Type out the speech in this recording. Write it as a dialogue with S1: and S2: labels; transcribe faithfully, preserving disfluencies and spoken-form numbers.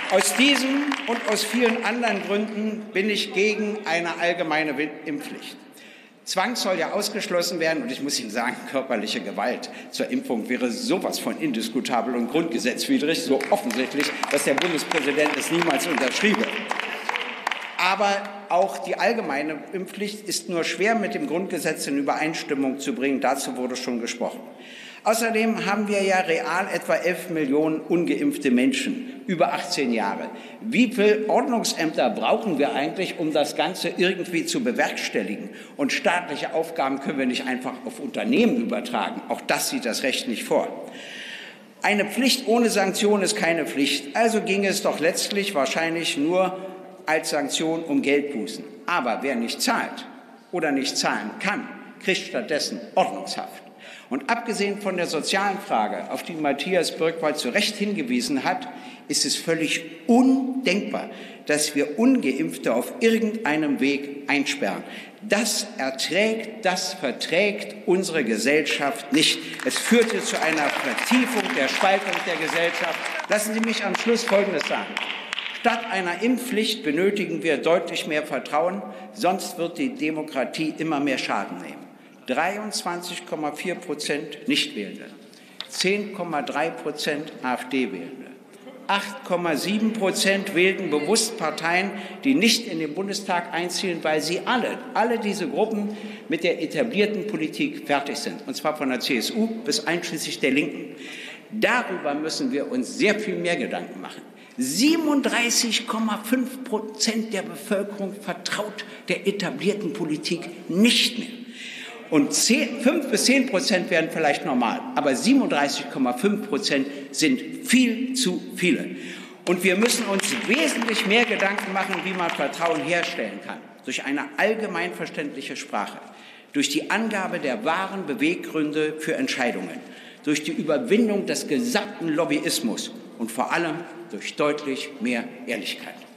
S1: Aus diesem und aus vielen anderen Gründen bin ich gegen eine allgemeine Impfpflicht. Zwang soll ja ausgeschlossen werden, und ich muss Ihnen sagen, körperliche Gewalt zur Impfung wäre sowas von indiskutabel und grundgesetzwidrig, so offensichtlich, dass der Bundespräsident es niemals unterschriebe. Aber auch die allgemeine Impfpflicht ist nur schwer mit dem Grundgesetz in Übereinstimmung zu bringen. Dazu wurde schon gesprochen. Außerdem haben wir ja real etwa elf Millionen ungeimpfte Menschen über achtzehn Jahre. Wie viele Ordnungsämter brauchen wir eigentlich, um das Ganze irgendwie zu bewerkstelligen? Und staatliche Aufgaben können wir nicht einfach auf Unternehmen übertragen. Auch das sieht das Recht nicht vor. Eine Pflicht ohne Sanktion ist keine Pflicht. Also ging es doch letztlich wahrscheinlich nur als Sanktion um Geldbußen. Aber wer nicht zahlt oder nicht zahlen kann, kriegt stattdessen Ordnungshaft. Und abgesehen von der sozialen Frage, auf die Matthias Birkwald zu Recht hingewiesen hat, ist es völlig undenkbar, dass wir Ungeimpfte auf irgendeinem Weg einsperren. Das erträgt, das verträgt unsere Gesellschaft nicht. Es führte zu einer Vertiefung der Spaltung der Gesellschaft. Lassen Sie mich am Schluss Folgendes sagen. Statt einer Impfpflicht benötigen wir deutlich mehr Vertrauen, sonst wird die Demokratie immer mehr Schaden nehmen. dreiundzwanzig Komma vier Prozent Nichtwählende, zehn Komma drei Prozent AfD-Wählende, acht Komma sieben Prozent wählten bewusst Parteien, die nicht in den Bundestag einziehen, weil sie alle, alle diese Gruppen mit der etablierten Politik fertig sind, und zwar von der C S U bis einschließlich der Linken. Darüber müssen wir uns sehr viel mehr Gedanken machen. siebenunddreißig Komma fünf Prozent der Bevölkerung vertraut der etablierten Politik nicht mehr. Und fünf bis zehn Prozent wären vielleicht normal, aber siebenunddreißig Komma fünf Prozent sind viel zu viele. Und wir müssen uns wesentlich mehr Gedanken machen, wie man Vertrauen herstellen kann. Durch eine allgemein verständliche Sprache, durch die Angabe der wahren Beweggründe für Entscheidungen, durch die Überwindung des gesamten Lobbyismus und vor allem durch deutlich mehr Ehrlichkeit.